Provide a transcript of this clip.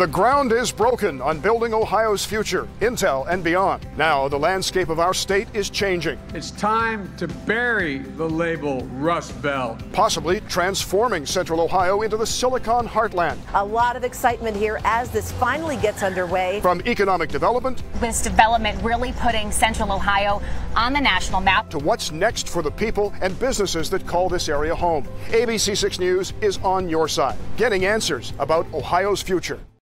The ground is broken on building Ohio's future, Intel and beyond. Now, the landscape of our state is changing. It's time to bury the label Rust Belt. Possibly transforming Central Ohio into the Silicon Heartland. A lot of excitement here as this finally gets underway. From economic development, this development really putting Central Ohio on the national map, to what's next for the people and businesses that call this area home. ABC 6 News is on your side, getting answers about Ohio's future.